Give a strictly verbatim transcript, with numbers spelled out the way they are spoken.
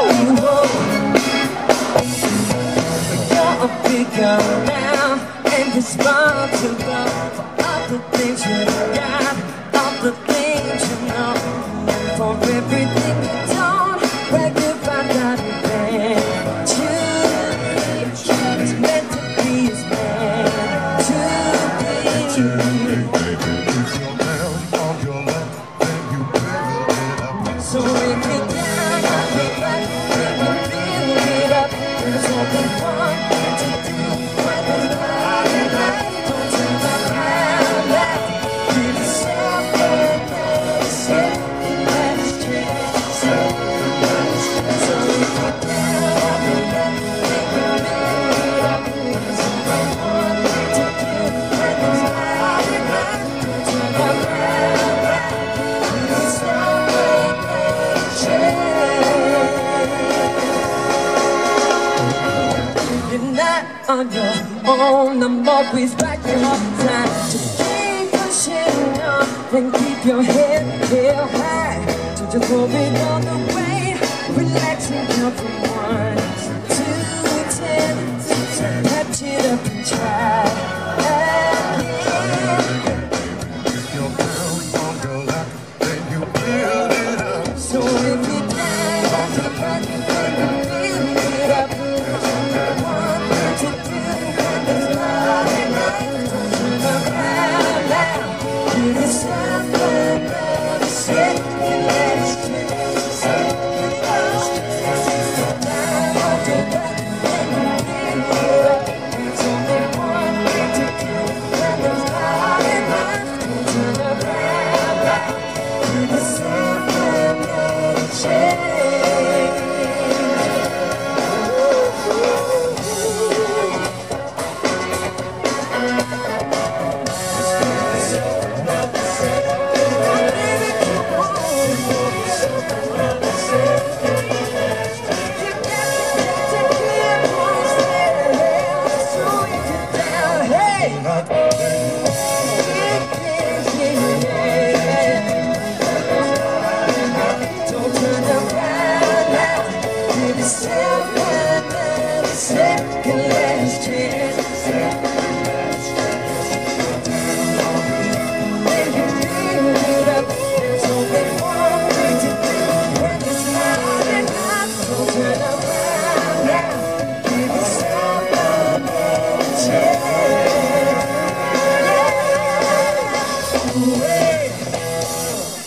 You're a big girl now, and responsible for all the things you got, all the things you know, and for everything you don't. Where you find out that it's meant to be, it's meant to be. So if you're down on your back, then you build it up. There's only one thing to do when there's nothing left. Don't turn around back. Give yourself a place, yeah, and it's changed. So if you're down on your back, then you build it up. There's only one thing to do when there's nothing left. Don't turn around back. Give yourself a You're not on your own, I'm always right your time. Just keep pushing on and keep your head held high. So just throw it all the way, relax and count from one to ten. Catch it up and try again. You're down on your lap, then you build it up. So if you're down on your back,